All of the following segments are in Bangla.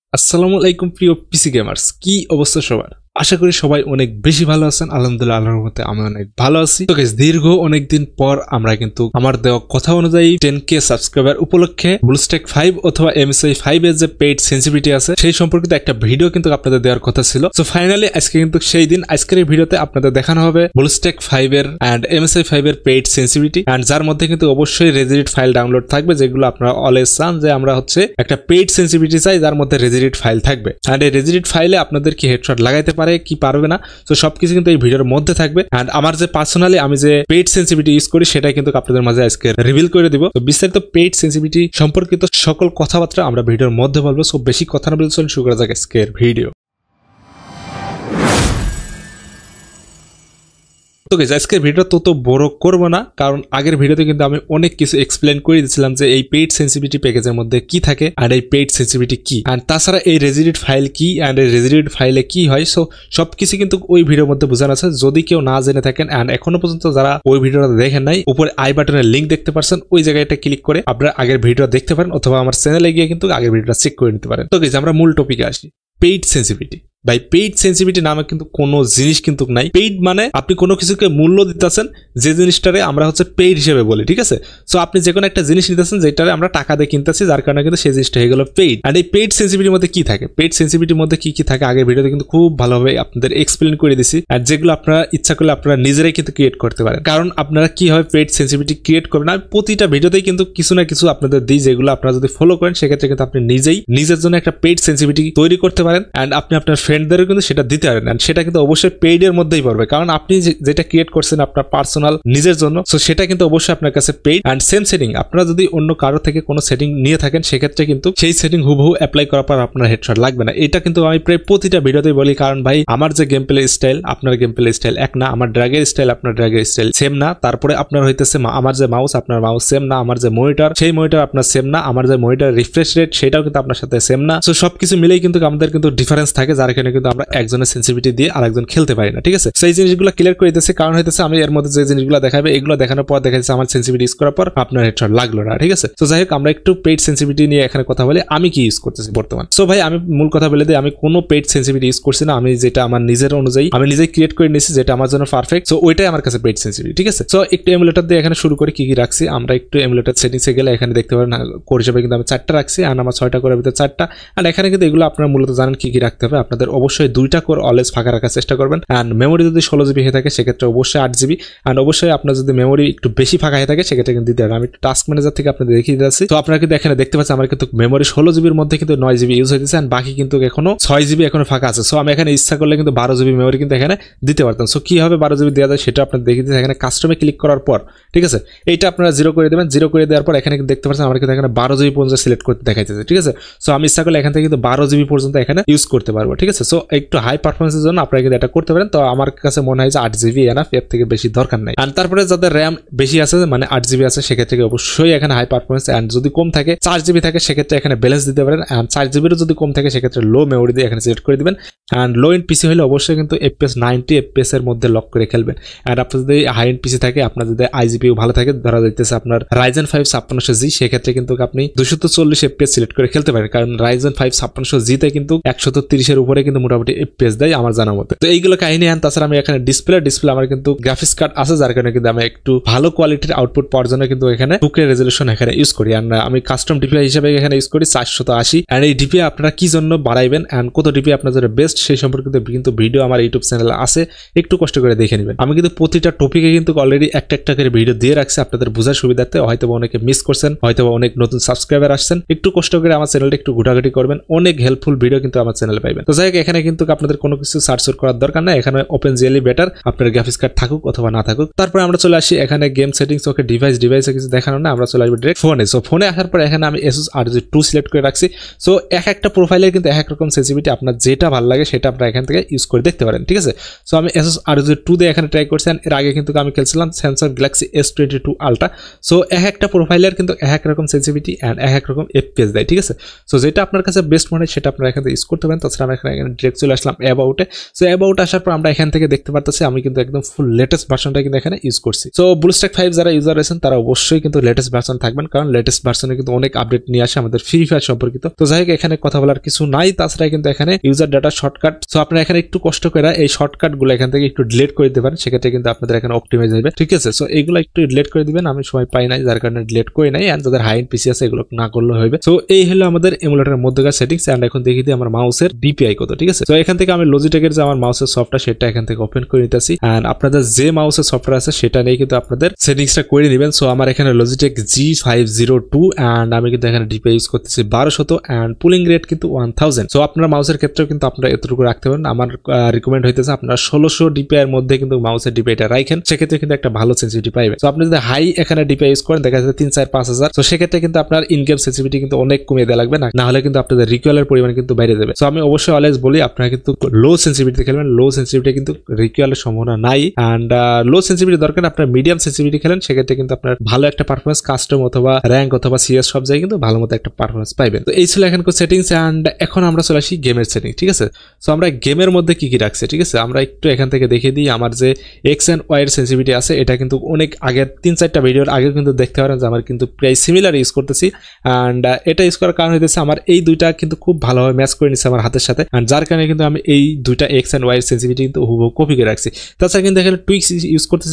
আসসালামু আলাইকুম প্রিয় পিসি গেমার্স, কি অবস্থা সবার? আশা করি সবাই অনেক বেশি ভালো আছেন। আলহামদুলিল্লাহ, আল্লাহর রহমতে আমি অনেক ভালো আছি। তো গাইস, দীর্ঘ অনেকদিন পর আমরা কিন্তু আমার দেওয়া কথা অনুযায়ী 10K সাবস্ক্রাইবার উপলক্ষে ব্লুস্ট্যাক 5 অথবা MSI 5 এর যে পেইড সেন্সিটিভিটি আছে সেই সম্পর্কিত একটা ভিডিও কিন্তু আপনাদের দেওয়ার কথা ছিল। সো ফাইনালি আজকে কিন্তু সেই দিন। আজকের এই ভিডিওতে আপনাদের দেখানো হবে ব্লুস্ট্যাক 5 এর এন্ড MSI 5 এর পেইড সেন্সিটিভিটি, এন্ড যার মধ্যে কিন্তু অবশ্যই regedit ফাইল ডাউনলোড থাকবে, যেগুলো আপনারা অলওয়েজ চান যে আমরা হচ্ছে একটা পেইড সেন্সিটিভিটি চাই যার মধ্যে regedit ফাইল থাকবে। এন্ড এই regedit ফাইলে আপনাদের কি হেডশট লাগাইতে পারে কি পারবে না, তো সবকিছু কিন্তু এই ভিডিওর মধ্যে থাকবে। এন্ড আমার যে পার্সোনালি আমি যে পেইড সেন্সিটিভিটি ইউজ করি সেটা কিন্তু আপনাদের মাঝে আজকে রিভিল করে দিব। তো বিস্তারিত পেইড সেন্সিটিভিটি সম্পর্কিত সকল কথাবার্তা আমরা ভিডিওর মধ্যে বলবো। সো বেশি কথা না বলে চলুন শুরু করা যাক আজকের ভিডিও। তো গাইস, আজকের ভিডিও তত বড় করব না, কারণ আগের ভিডিওতে কিন্তু আমি অনেক কিছু এক্সপ্লেন করে দিয়েছিলাম যে এই পেইড সেন্সিটিভিটি প্যাকেজের মধ্যে কি থাকে আর এই পেইড সেন্সিটিভিটি কি, এন্ড তাছাড়া এই regedit ফাইল কি এন্ড এই regedit ফাইলে কি হয়। সো সবকিছু কিন্তু ওই ভিডিওর মধ্যে বোঝানো আছে। যদি কেউ না জেনে থাকেন এন্ড এখনো পর্যন্ত যারা ওই ভিডিওটা দেখেন নাই, উপরে আই বাটনের লিংক দেখতে পাচ্ছেন, ওই জায়গাটা ক্লিক করে আপনারা আগের ভিডিও দেখতে পারেন অথবা আমার চ্যানেলে গিয়ে কিন্তু আগের ভিডিওটা চেক করে নিতে পারেন। তো গাইস, আমরা মূল টপিকে আসি। পেইড সেন্সিটিভিটি ভাই, পেইড সেন্সিটিভিটি নামে কিন্তু কোনো জিনিস কিন্তু নাই। পেইড মানে আপনি কোনো কিছুকে মূল্য দিতেছেন, যে জিনিসটারে আমরা হচ্ছে পেইড হিসেবে বলি, ঠিক আছে? সো আপনি যে কোনো একটা জিনিস নিতেছেন যেটারে আমরা টাকা দিয়ে কিনতেছি, যার কারণে কিন্তু সেই জিনিসটা হয়ে গেল পেইড। আর এই পেইড সেন্সিটিভিটির মধ্যে কি থাকে, পেইড সেন্সিটিভিটির মধ্যে কি কি থাকে আগের ভিডিওতে কিন্তু খুব ভালোভাবে আপনাদের এক্সপ্লেন করে দিছি, আর যেগুলো আপনারা ইচ্ছা করলে আপনারা নিজেরাই কিন্তু ক্রিয়েট করতে পারেন। কারণ আপনারা কিভাবে পেইড সেন্সিটিভিটি ক্রিয়েট করবেন, আমি প্রতিটা ভিডিওতেই কিন্তু কিছু না কিছু আপনাদের দিই, যেগুলো আপনারা যদি ফলো করেন সেক্ষেত্রে কিন্তু আপনি নিজেই নিজের জন্য একটা পেইড সেন্সিটিভিটি তৈরি করতে পারেন, এন্ড আপনি আপনার ফ্রেন্ডদেরও কিন্তু সেটা দিতে পারেন। এন্ড সেটা কিন্তু অবশ্যই পেইড এর মধ্যেই পড়বে, কারণ আপনি যেটা ক্রিয়েট করছেন আপনার পার্সোনাল নিজের জন্য, সো সেটা কিন্তু অবশ্যই আপনার কাছে পেইড। এন্ড সেম সেটিং আপনারা যদি অন্য কারো থেকে কোনো সেটিং নিয়ে থাকেন সেক্ষেত্রে কিন্তু সেই সেটিং হুবহু অ্যাপ্লাই করার পর আপনার হেডশট লাগবে না। এটা কিন্তু আমি প্রায় প্রতিটা ভিডিওতেই বলি, কারণ ভাই আমার যে গেম প্লে স্টাইল আপনার গেম প্লে স্টাইল এক না, আমার ড্র্যাগের স্টাইল আপনার ড্র্যাগের স্টাইল সেম না, তারপরে আপনার হইতেছে আমার যে মাউস আপনার মাউস সেম না, আমার যে মনিটর সেই মনিটর আপনার সেম না, আমার যে মনিটর রিফ্রেশ রেট সেটাও কিন্তু আপনার সাথে সেম না। সো সবকিছু মিলেই কিন্তু আমাদের কিন্তু ডিফারেন্স থাকে, যার কারণে কিন্তু আমরা একজনের সেন্সিটিভিটি দিয়ে আরেকজন খেলতে পারি না, ঠিক আছে? সেই জিনিসগুলো ক্লিয়ার করে দিতেছে, কারণ হইতেছে আমি এর মধ্যে যে জিনিসগুলো দেখাবে এগুলো দেখানোর পর দেখা যাচ্ছে আমার সেন্সিটিভিটি ইউজ করার পর আপনার হেডশট লাগলো না, ঠিক আছে? তো যাই হোক, আমরা একটু পেইড সেন্সিটিভিটি নিয়ে এখানে কথা বলি, আমি কি ইউজ করতেছি বর্তমান। সো ভাই, আমি মূল কথা বলে দিই, আমি কোনো পেইড সেন্সিটিভিটি ইউজ করছি না। আমি যেটা আমার নিজের অনুযায়ী আমি নিজেই ক্রিয়েট করে নিয়েছি, যেটা আমার জন্য পারফেক্ট, সো ওইটাই আমার কাছে পেইড সেন্সিটিভিটি, ঠিক আছে? সো একটু এমুলেটর দিয়ে এখানে শুরু করি কি কি রাখছি। আমরা একটু এমুলেটর সেটিংসে গেলে এখানে দেখতে পারেন কোড হিসেবে কিন্তু আমি 4টা রাখছি, আর আমার 6টা কোরের ভিতরে 4টা। আর এখানে কিন্তু এগুলো আপনারা মূলত জানেন কি কি রাখতে হবে। আপনাদের অবশ্যই 2টা কোর অলওয়েজ ফাঁকা রাখার চেষ্টা করবেন, এন্ড মেমোরি যদি 16 GB হয়ে থাকে সেক্ষেত্রে অবশ্যই 8 GB, এন্ড অবশ্যই আপনার যদি মেমোরি একটু বেশি ফাঁকা হয়ে থাকে সেক্ষেত্রে কিন্তু দিতে হবে। আমি টাস্ক ম্যানেজার থেকে আপনাদের দেখিয়ে দিচ্ছি। তো আপনারা কিন্তু এখানে দেখতে পাচ্ছেন আমার কিন্তু মেমোরি 16 GB মধ্যে কিন্তু 9 GB ইউজ হইতেছে, এন্ড বাকি কিন্তু এখনো 6 GB এখনো ফাঁকা আছে। সো আমি এখানে ইচ্ছা করলে কিন্তু 12 GB মেমোরি কিন্তু এখানে দিতে পারতাম। সো কিভাবে 12 GB দেওয়া যায় সেটা আপনাদের দেখিয়ে দিচ্ছি। এখানে কাস্টমে ক্লিক করার পর, ঠিক আছে, এইটা আপনারা 0 করে দেবেন। 0 করে দেওয়ার পর এখানে কিন্তু দেখতে পাচ্ছেন আমার কিন্তু এখানে 12 GB পর্যন্ত সিলেক্ট করতে দেখাইতেছে, ঠিক আছে? সো আমি ইচ্ছা করলে এখান থেকে কিন্তু 12 GB পর্যন্ত এখানে ইউজ করতে পারবো, ঠিক আছে? সো একটু হাই পারফরমেন্সের জন্য আপনারা কিন্তু এটা করতে পারেন। তো আমার কাছে মনে হয় যে 8 GB এনাফ, এর থেকে বেশি দরকার নাই। আর তারপরে যাদের র্যাম বেশি আছে মানে 8 GB আছে সেক্ষেত্রে অবশ্যই এখানে হাই পারফরমেন্স, এন্ড যদি কম থাকে 4 GB থাকে সেক্ষেত্রে এখানে ব্যালেন্স দিতে পারেন, এন্ড 4 GB এর যদি কম থাকে সেক্ষেত্রে লো মেমোরি দিয়ে এখানে সিলেক্ট করে দিবেন। এন্ড লো এন্ড পিসি হলে অবশ্যই কিন্তু FPS 90 FPS এর মধ্যে লক করে খেলবেন। এন্ড আপনার যদি হাই এন্ড পিসি থাকে, আপনার যদি IGPU ভালো থাকে, ধরা যাইতেছে আপনার Ryzen 5 5600G, সেক্ষেত্রে কিন্তু আপনি 240 FPS সিলেক্ট করে খেলতে পারেন, কারণ Ryzen 5 5600G তে কিন্তু 130 এর উপরে কিন্তু মোটামুটি FPS দেয় আমার জানা মতে। তো এইগুলো কাহিনী। এন্ড তাছাড়া আমি এখানে ডিসপ্লে আমার কিন্তু গ্রাফিক্স কার্ড আছে, যার কারণে কিন্তু আমি একটু ভালো কোয়ালিটির আউটপুট পাওয়ার জন্য কিন্তু এখানে 2K রেজলিউশন এখানে ইউজ করি। আর আমি কাস্টম ডিপিআই হিসেবে এখানে ইউজ করি 480। এন্ড এই ডিপিআই আপনারা কি জন্য বাড়াইবেন এন্ড কত ডিপিআই আপনার জন্য বেস্ট সেই সম্পর্কিত কিন্তু ভিডিও আমার ইউটিউব চ্যানেলে আছে, একটু কষ্ট করে দেখে নেবেন। আমি কিন্তু প্রতিটা টপিকে কিন্তু অলরেডি একটা একটা করে ভিডিও দিয়ে রাখছি আপনাদের বোঝার সুবিধার্থে। হয়তো অনেকে মিস করছেন, হয়তো অনেক নতুন সাবস্ক্রাইবার আসছেন, একটু কষ্ট করে আমার চ্যানেলটা একটু ঘোটাঘুটি করবেন, অনেক হেল্পফুল ভিডিও কিন্তু আমার চ্যানেলে পাইবেন। তো যাই হোক, এখানে কিন্তু আপনাদের কোনো কিছু সার্চ করার দরকার নাই, এখানে OpenGL বেটার, আপনার গ্রাফিক্স কার্ড থাকুক অথবা না থাকুক। তারপরে আমরা চলে আসি এখানে গেম সেটিংস। ওকে, ডিভাইসে কিছু দেখানো না, আমরা চলে আসবো ডাইরেক্ট ফোনে। সো ফোনে আসার পর এখানে আমি ASUS ROG 2 সিলেক্ট করে রাখছি। সো এক একটা প্রোফাইলের কিন্তু এক রকম সেন্সিটিভিটি, আপনার যেটা ভালো লাগে সেটা আপনারা এখান থেকে ইউজ করে দেখতে পারেন, ঠিক আছে? সো আমি ASUS ROG 2 দিয়ে এখানে ট্রাই করছি। এর আগে কিন্তু আমি খেলছিলাম Samsung Galaxy S22 Ultra। So এক একটা প্রোফাইলের কিন্তু এক রকম সেন্সিটিভিটি এন্ড এক রকম FPS দেয়, ঠিক আছে? সো যেটা আপনার কাছে বেস্ট মনে হয় সেটা আপনারা এখান থেকে ইউজ করতে পারেন। তাছাড়া আমি এখানে ডিরেক্ট চলে আসলাম অ্যাবাউটে। সো অ্যাবাউট আসার পর আমরা এখান থেকে দেখতে পারতেছি আমি কিন্তু একদম ফুল লেটেস্ট ভার্সনটা কিন্তু এখানে ইউজ করছি। সো ব্লুস্ট্যাক 5 যারা ইউজার আছেন তারা অবশ্যই কিন্তু লেটেস্ট ভার্সন থাকবেন, কারণ লেটেস্ট ভার্সনে কিন্তু অনেক আপডেট নিয়ে আসে আমাদের ফ্রি ফায়ার সম্পর্কিত। তো যাই হোক এখানে কথা বলার কিছু নাই, তাছাড়া কিন্তু এখানে ইউজার ডাটা শর্টকাট। সো আপনারা এখানে একটু কষ্ট করে এই শর্টকাট গুলো এখান থেকে একটু ডিলিট করে দিতে পারেন, সেক্ষেত্রে কিন্তু আপনাদের এখানে অপটিমাইজ হবে, ঠিক আছে। সো এইগুলো একটু ডিলিট করে দিবেন, আমি সময় পাই নাই যার কারণে ডিলিট করি নাই, এন্ড যাদের হাই এন্ড পিসি আছে এগুলো না করলে হবে। সো এই হলো আমাদের এমুলেটরের মধ্যকার সেটিংস। এন্ড এখন দেখি দিই আমার মাউসের ডিপিআই কত, ঠিক আছে। তো এখান থেকে আমি লজিটেকের যে আমার মাউসের সফটওয়্যার সেটা এখান থেকে ওপেন করে নিতেছি, এন্ড আপনাদের যে মাউসের সফটওয়্যার আছে সেটা নিয়ে কিন্তু আপনাদের সেটিংসটা করে নেবেন। সো আমার এখানে লজিটেক G502 এন্ড আমি কিন্তু এখানে ডিপিআই ইউজ করতেছি 1200 এন্ড পুলিং রেট কিন্তু 1000। সো আপনার মাউসের ক্ষেত্রেও কিন্তু আপনারা এতটুকু রাখতে পারেন। আমার রিকমেন্ড হইতেছে আপনারা 1600 ডিপিআই এর মধ্যে কিন্তু মাউসের ডিপিআইটা রাখেন, সেক্ষেত্রে কিন্তু একটা ভালো সেন্সিটিভিটি পাইবেন। সো আপনি যদি হাই এখানে ডিপিআই ইউজ করেন দেখা যাচ্ছে 3, 4, 5000, তো সেক্ষেত্রে কিন্তু আপনার ইনগেম সেন্সিটিভিটি কিন্তু অনেক কমিয়ে দেওয়া লাগবে, না হলে কিন্তু আপনাদের রিকোয়েলের পরিমাণ কিন্তু বাইরে যাবে। সো আমি অবশ্যই অলওয়েজ বলি আপনারা কিন্তু লো সেন্সিটিভিটি খেলবেন, লো সেন্সিটিভিটি কিন্তু রিকোয়েলের সম্ভাবনা নাই, এন্ড লো সেন্সিটিভিটি দরকার আপনার মিডিয়াম সেন্সিটিভিটি খেলেন, সেক্ষেত্রে কিন্তু আপনার ভালো একটা পারফরমেন্স কাস্টম অথবা র্যাঙ্ক অথবা সিএস সব জায়গায় কিন্তু ভালো মতো একটা পারফরমেন্স পাইবেন। তো এই ছিল এখানকার সেটিংস। এন্ড এখন আমরা চলে আসি গেমের সেটিং, ঠিক আছে। সো আমরা গেমের মধ্যে কি কি রাখছি, ঠিক আছে, আমরা একটু এখান থেকে দেখিয়ে দিই। আমার যে এক্স এন্ড ওয়াই এর সেন্সিটিভিটি আছে এটা কিন্তু অনেক আগের 3-4টা ভিডিওর আগে কিন্তু দেখতে পারেন যে আমার কিন্তু প্রায় সিমিলার ইউজ করতেছি, এন্ড এটা ইউজ করার কারণ হইতেছে আমার এই দুইটা কিন্তু খুব ভালোভাবে ম্যাচ করে নিচ্ছে আমার হাতের সাথে, এন্ড যার কারণে কিন্তু আমি এই দুইটা এক্স এন্ড ওয়াই এর সেন্সিটিভিটি কিন্তু হুবহু কপি করে রাখছি। তাছাড়া কিন্তু এখানে টুইক্স ইউজ করতেছি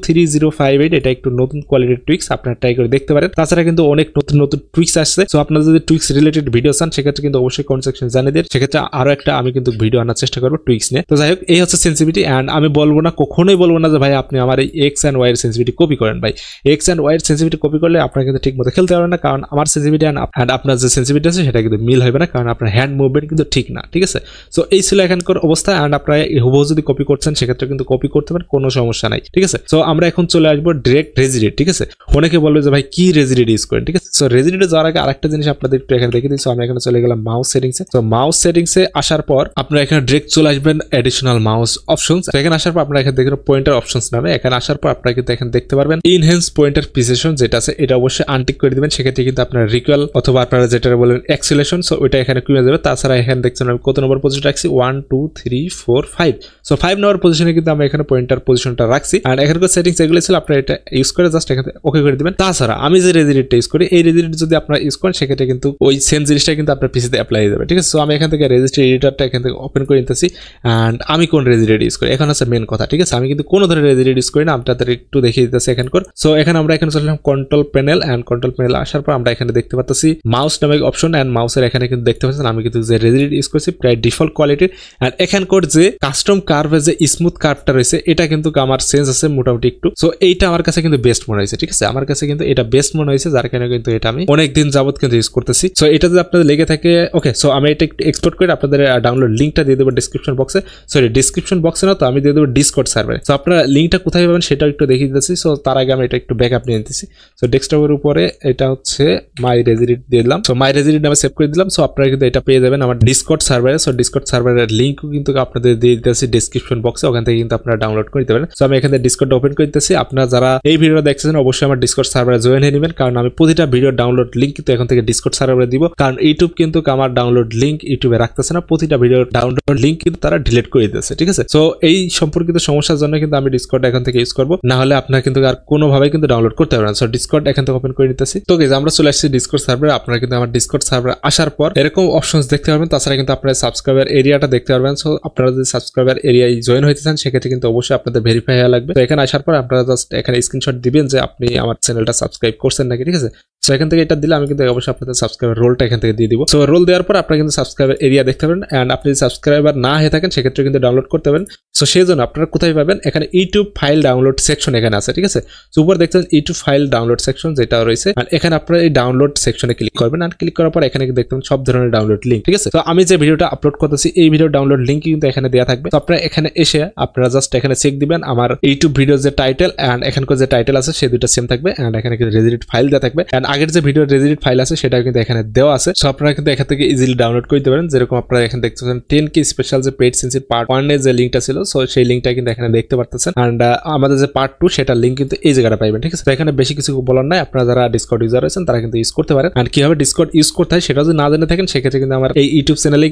23058, এটা একটু নতুন কোয়ালিটির টুইক্স, আপনারা ট্রাই করে দেখতে পারেন। তাছাড়া কিন্তু অনেক নতুন নতুন টুইক্স আসছে। সো আপনারা যদি টুইক্স রিলেটেড ভিডিও চান সেক্ষেত্রে কিন্তু অবশ্যই কমেন্ট সেকশনে জানিয়ে দিন, সেক্ষেত্রে আরো একটা আমি কিন্তু ভিডিও আনার চেষ্টা করবো টুইক্স নিয়ে। তো যাই হোক এই হচ্ছে সেন্সিটিভিটি, এন্ড আমি বলবো না, কখনোই বলবো না যে ভাই আপনি আমার এই এক্স এন্ড ওয়াই এর সেন্সিটিভিটি কপি করেন। ভাই এক্স এন্ড ওয়াই এর সেন্সিটিভিটি কপি করলে আপনারা কিন্তু ঠিক মতো খেলতে পারবেন না, কারণ আমার সেন্সিটিভিটি এন্ড আপনার যে সেন্সিটিভিটি আছে সেটা কিন্তু মিল হবে না, কারণ আপনার হ্যান্ড মুভমেন্ট কিন্তু ঠিক না, ঠিক আছে। সো এই ছিল এখানকার অবস্থা, এন্ড আপনারা হুবহু যদি কপি করছেন সেক্ষেত্রে কিন্তু কপি করতে পারেন, কোনো সমস্যা নাই, ঠিক আছে। সো আমরা এখন চলে আসবো ডিরেক্ট রেজিডেট, ঠিক আছে। অনেকে বলবে যে ভাই কি রেজিডেট ইউজ করেন, ঠিক আছে। সো রেজিডেটে যাওয়ার আগে আরেকটা জিনিস আপনাদের একটু এখানে দেখে দিই। সো আমি এখানে চলে গেলাম মাউস সেটিংসে। সো মাউস সেটিংসে আসার পর আপনারা এখানে ডিরেক্ট চলে আসবেন অ্যাডিশনাল মাউস অপশনস। এখানে আসার পর আপনারা এখানে দেখবেন পয়েন্টার অপশনস নামে, এখানে আসার পর আপনারা কিন্তু এখানে দেখতে পারবেন ইনহ্যান্স পয়েন্টার প্রিসিশন যেটা আছে এটা অবশ্যই আনটিক করে দিবেন, সেক্ষেত্রে কিন্তু আপনার রিকোয়েল অথবা আপনারা যেটা বলেন অ্যাক্সিলেশন, সো ওইটা এখানে কমে যাবে। তাছাড়া এখানে দেখছেন আমি কত নম্বর পজিশন রাখছি 1 2 3 4 5। সো 5 নম্বর পজিশনে কিন্তু আমি এখানে পয়েন্টার পজিশনটা রাখছি, আর এখানকার সেটিংস এগুলো ছিল আপনারা এটা ইউজ করে জাস্ট এখানে ওকে করে দিবেন। তাছাড়া আমি যে রেজিডেটটা ইউজ করি এই রেজিডেট যদি আপনারা ইউজ করেন সেক্ষেত্রে কিন্তু ওই সেম জিনিসটা কিন্তু আপনার পিসিতে অ্যাপ্লাই হয়ে যাবে, ঠিক আছে। সো আমি এখান থেকে রেজিস্টার এডিটরটা এখান থেকে ওপেন করে নিতেছি, এন্ড আমি কোন রেজিডেট ইউজ করি এখন আছে মেন কথা, ঠিক আছে। আমি কিন্তু কোনো ধরনের রেজিডেট ইউজ করি না, আপনাদের একটু দেখিয়ে দিতেছি এখানকার। সো এখানে আমরা এখানে চললাম control panel, and control panel আসার পর আমরা এখানে দেখতে পাচ্ছি মাউস নামে অপশন, এন্ড মাউসের এখানে কিন্তু দেখতে পাচ্ছেন আমি কিন্তু যে রেজিডেট ইউজ করছি প্রায় ডিফল্ট কোয়ালিটির, এন্ড এখানকার যে কাস্টম কার্ভে যে স্মুথ কার্ভটা রয়েছে এটা কিন্তু আমার সেন্স আছে মোটামুটি একটু। সো এইটা আমার কাছে কিন্তু বেস্ট মনে হয়েছে, ঠিক আছে। আমার কাছে কিন্তু এটা বেস্ট মনে হয়েছে, যার কারণে কিন্তু এটা আমি অনেকদিন যাবত কিন্তু ইউজ করতেছি। সো এটা যদি আপনাদের লেগে থাকে ওকে, সো আমি এটা একটু এক্সপোর্ট করে আপনাদের ডাউনলোড লিঙ্কটা দিয়ে দেবো ডিসক্রিপশন বক্সে, সরি ডিসক্রিপশন বক্সে না তো আমি দিয়ে দেবো ডিসকর্ড সার্ভারে। সো আপনারা লিঙ্কটা কোথায় পাবেন সেটাও একটু দেখিয়ে দিতেছি। সো তার আগে আমি এটা একটু ব্যাকআপ নিয়ে নিতেছি। সো ডেস্কটপের উপরে এটা হচ্ছে মাই রেজিডেট দিয়ে দিলাম, সো মাই রেজিডেট নামে সেভ করে দিলাম। সো আপনারা কিন্তু এটা পেয়ে যাবেন আমার ডিসকর্ড সার্ভারে। সো ডিসকর্ড সার্ভারের লিঙ্কও কিন্তু আপনাদের দিয়ে দিতেছি ডিসক্রিপশন বক্সে, ওখান থেকে কিন্তু আপনারা ডাউনলোড করে দিতে পারেন। সো আমি এখানে ডিসকর্ড ওপেন করে দিতেছি। আপনারা যারা এই ভিডিওটা দেখছেন অবশ্যই আমার ডিসকর্ড সার্ভারে জয়েন হয়ে নেবেন, কারণ আমি প্রতিটা ভিডিও ডাউনলোড লিঙ্ক কিন্তু এখন থেকে ডিসকর্ড সার্ভারে দিব, কারণ ইউটিউব কিন্তু আমার ডাউনলোড লিঙ্ক ইউটিউবে রাখতেছে না, প্রতিটা ভিডিও ডাউনলোড লিঙ্ক কিন্তু তারা ডিলিট করে দিতেছে, ঠিক আছে। সো এই সম্পর্কিত সমস্যার জন্য কিন্তু আমি ডিসকর্ড এখন থেকে ইউজ করবো, না হলে আপনারা কিন্তু আর কোনোভাবে কিন্তু ডাউনলোড করতে পারবেন। সো ডিসকর্ড এখান থেকে ওপেন করে নিতেছি। তো গাইস আমরা চলে আসছি ডিসকর্ড সার্ভারে। আপনারা কিন্তু আমার ডিসকর্ড সার্ভারে আসার পর এরকম অপশনস দেখতে পারবেন, তাছাড়া কিন্তু আপনারা সাবস্ক্রাইবার এরিয়াটা দেখতে পারবেন। সো আপনারা যদি সাবস্ক্রাইবার এরিয়ায় জয়েন হইতে চান সেক্ষেত্রে কিন্তু অবশ্যই আপনাদের ভেরিফাই হওয়া লাগবে। তো এখানে আসার পর আপনারা জাস্ট এখানে স্ক্রিনশট দিবেন যে আপনি আমার চ্যানেলটা সাবস্ক্রাইব করছেন নাকি, ঠিক আছে। সো এখান থেকে এটা দিলে আমি কিন্তু অবশ্যই আপনাদের সাবস্ক্রাইবার রোলটা এখান থেকে দিয়ে দিব। সো রোল দেওয়ার পর আপনারা কিন্তু সাবস্ক্রাইবার এরিয়া দেখতে পাবেন, এন্ড আপনি যদি সাবস্ক্রাইবার না হয়ে থাকেন সেক্ষেত্রে কিন্তু ডাউনলোড করতে পারেন। সো সেই জন্য আপনারা কোথায় পাবেন, এখানে ইউটিউব ফাইল ডাউনলোড সেকশন এখানে আছে, ঠিক আছে। সো উপর দেখছেন ইউটিউব ফাইল ডাউনলোড সেকশন যেটা রয়েছে, আর এখানে আপনারা এই ডাউনলোড সেকশনে ক্লিক করবেন, আর ক্লিক করার পর এখানে দেখতে পাবেন সব ধরনের ডাউনলোড লিঙ্ক, ঠিক আছে। তো আমি যে ভিডিওটা আপলোড করতেছি এই ভিডিও ডাউনলোড লিঙ্ক কিন্তু এখানে দেওয়া থাকবে। তো আপনারা এখানে এসে আপনারা জাস্ট এখানে চেক দিবেন আমার ইউটিউব ভিডিও যে টাইটেল এন্ড এখানকার যে টাইটেল আছে সেই দুটো সেম থাকবে, এন্ড এখানে কিন্তু রেজিডেট ফাইল দেওয়া থাকবে, এন্ড আগের যে ভিডিও রেজিডেট ফাইল আছে সেটা কিন্তু এখানে দেওয়া আছে। সো আপনারা কিন্তু এখান থেকে ইজিলি ডাউনলোড করতে পারেন, যেরকম আপনারা এখানে দেখতেছেন 10K স্পেশাল যে পেইড সেন্সি পার্ট 1 এর যে লিঙ্কটা ছিল, সো সেই লিঙ্কটা কিন্তু এখানে দেখতে পারতেছেন, এন্ড আমাদের যে পার্ট 2 সেটার লিঙ্ক কিন্তু এই জায়গাটা পাবেন, ঠিক আছে। তো এখানে বেশি কিছু বলার নাই, আপনারা যারা ডিসকর্ড ইউজার আছেন তারা কিন্তু ইউজ করতে পারেন, আর কিভাবে ডিসকর্ড ইউজ করতে হয় সেটা যদি না জেনে থাকেন সেক্ষেত্রে কিন্তু আমার এই ইউটিউব চ্যানেলে কিন্তু লিঙ্ক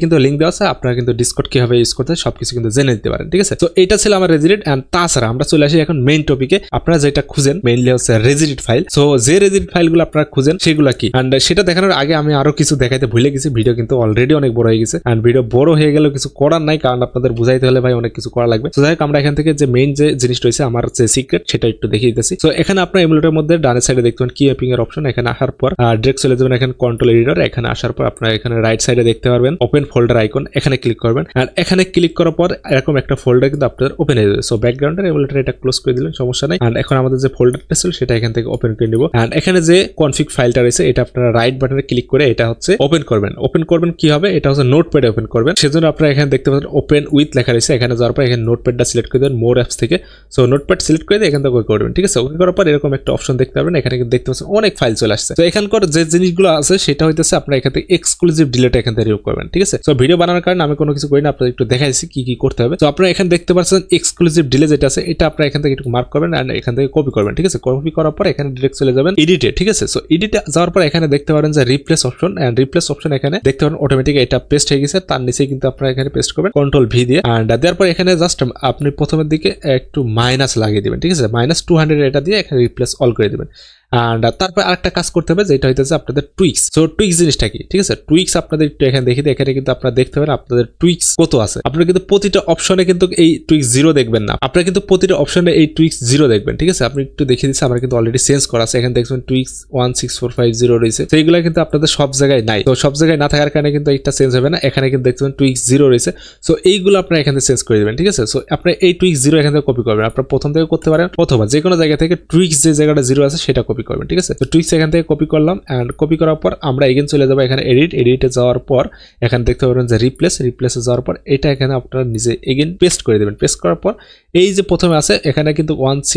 দেওয়া আছে, আপনারা কিন্তু ডিসকর্ড কিভাবে ইউজ করতে সবকিছু কিন্তু জেনে নিতে পারেন, ঠিক আছে। তো এটা ছিল আমার রেজিডিট। এন্ড তাছাড়া আমরা চলে আসি এখন মেইন টপিকে। আপনারা যেটা খুঁজেন মেইনলি হচ্ছে রেজিডিট ফাইল। সো যে রেজিডিট ফাইলগুলো আপনারা খুঁজেন সেগুলো কি, এন্ড সেটা দেখানোর আগে আমি আরো কিছু দেখাইতে ভুলে গেছি। ভিডিও কিন্তু অলরেডি অনেক বড় হয়ে গেছে, এন্ড ভিডিও বড় হয়ে গেলেও কিছু করার নাই, কারণ আপনাদের বুঝাইতে হলে ভাই অনেক কিছু করা লাগবে। তো যাই হোক, আমরা এখান থেকে যে মেইন যে জিনিসটা হচ্ছে আমার যে সিক্রেট, সেটা একটু দেখিয়ে দিতেছি। তো এখানে আপনার এমুলেটরের মধ্যে ডানের সাইডে দেখতে পাবেন কি ম্যাপিং এর অপশন। এখানে আসার পর ডিরেক্ট চলে যাবেন এখানে কন্ট্রোল এডিটর। এখানে আসার পর আপনারা এখানে রাইট সাইডে দেখতে পারবেন ওপেন ফোল্ডার আইকন, এখানে ক্লিক করবেন। আর এখানে ক্লিক করার পর এরকম একটা ফোল্ডার কিন্তু আপনাদের ওপেন হয়ে যাবে। সো ব্যাকগ্রাউন্ডের এমুলেটর এটা ক্লোজ করে দিলেন, সমস্যা নাই। এন্ড এখন আমাদের যে ফোল্ডারটা ছিল সেটা এখান থেকে ওপেন করে নিব। এন্ড এখানে যে কনফিগ ফাইলটা রয়েছে এটা আপনারা রাইট বাটনে ক্লিক করে এটা হচ্ছে ওপেন করবেন। ওপেন করবেন কি হবে, এটা হচ্ছে নোটপ্যাডে ওপেন করবেন। সেজন্য আপনারা এখানে দেখতে পাচ্ছেন ওপেন উইথ লেখা রয়েছে। এখানে যাওয়ার পর এখানে নোটপ্যাডটা সিলেক্ট করে দেবেন মোর অ্যাপস থেকে। সো নোটপ্যাড সিলেক্ট করে দিয়ে এখান থেকে ওকে করবেন, ঠিক আছে। ওকে করার পর এরকম একটা অপশন দেখতে পারবেন। এখানে কিন্তু দেখতে পাচ্ছেন অনেক ফাইল চলে আসছে। তো এখানকার যে জিনিসগুলো আছে সেটা হইতেছে আপনারা এখান থেকে এক্সক্লুসিভ ডিলেট এখান থেকে রিমুভ করবেন, ঠিক আছে। সো ভিডিও বানানোর কারণে আমি কোনো কিছু করি না, আপনাদের একটু দেখাইছি কি কি করতে হবে। তো আপনারা এখানে দেখতে পাচ্ছেন এক্সক্লুসিভ ডিলে যেটা আছে এটা আপনারা এখান থেকে একটু মার্ক করবেন আর এখান থেকে কপি করবেন, ঠিক আছে। কপি করার পর এখানে ডিরেক্ট চলে যাবেন এডিটে, ঠিক আছে। সো এডিটে যাওয়ার পর এখানে দেখতে পারেন যে replace option, and replace option এখানে দেখতে পারেন অটোমেটিক এটা পেস্ট হয়ে গেছে। তার নিচে কিন্তু আপনারা এখানে পেস্ট করবেন কন্ট্রোল ভি দিয়ে। এন্ড দেওয়ার পর এখানে জাস্ট আপনি প্রথমের দিকে একটু মাইনাস লাগিয়ে দিবেন, ঠিক আছে। -200 এটা দিয়ে এখানে রিপ্লেস অল করে দিবেন। আর তারপর আরেকটা কাজ করতে হবে যেটা হইতেছে আপনাদের টুইক্স। সো টুইক্স জিনিসটা কি, ঠিক আছে। টুইক্স আপনাদের একটু এখানে দেখি, এখানে কিন্তু আপনারা দেখতে পারেন আপনাদের টুইক্স কত আছে। আপনারা কিন্তু প্রতিটা অপশনে কিন্তু এই টুইক্স 0 দেখবেন না, আপনারা কিন্তু প্রতিটা অপশনে এই টুইক্স 0 দেখবেন, ঠিক আছে। আপনি একটু দেখিয়ে দিচ্ছি, আমার কিন্তু অলরেডি চেঞ্জ করা আছে। এখানে দেখছেন টুইক্স 16450 রয়েছে। তো এইগুলো কিন্তু আপনাদের সব জায়গায় নাই। তো সব জায়গায় না থাকার কারণে কিন্তু এটা চেঞ্জ হবে না। এখানে কিন্তু দেখছেন টুইক্স 0 রয়েছে। সো এইগুলো আপনারা এখানে চেঞ্জ করে দেবেন, ঠিক আছে। সো আপনি এই টুইক্স 0 এখান থেকে কপি করবেন। আপনারা প্রথম থেকে করতে পারেন অথবা যে কোনো জায়গা থেকে টুইক্স যে জায়গাটা 0 আছে সেটা কপি করবেন, ঠিক আছে। তো টুইক্স এখান থেকে কপি করলাম। এন্ড কপি করার পর আমরা এগেন চলে যাবো এখানে এডিটে যাওয়ার পর এখানে দেখতে পাবেন যে রিপ্লেসে যাওয়ার পর এটা এখানে আপনারা নিজে এগেন পেস্ট করে দেবেন। পেস্ট করার পর এই যে প্রথমে আছে এখানে কিন্তু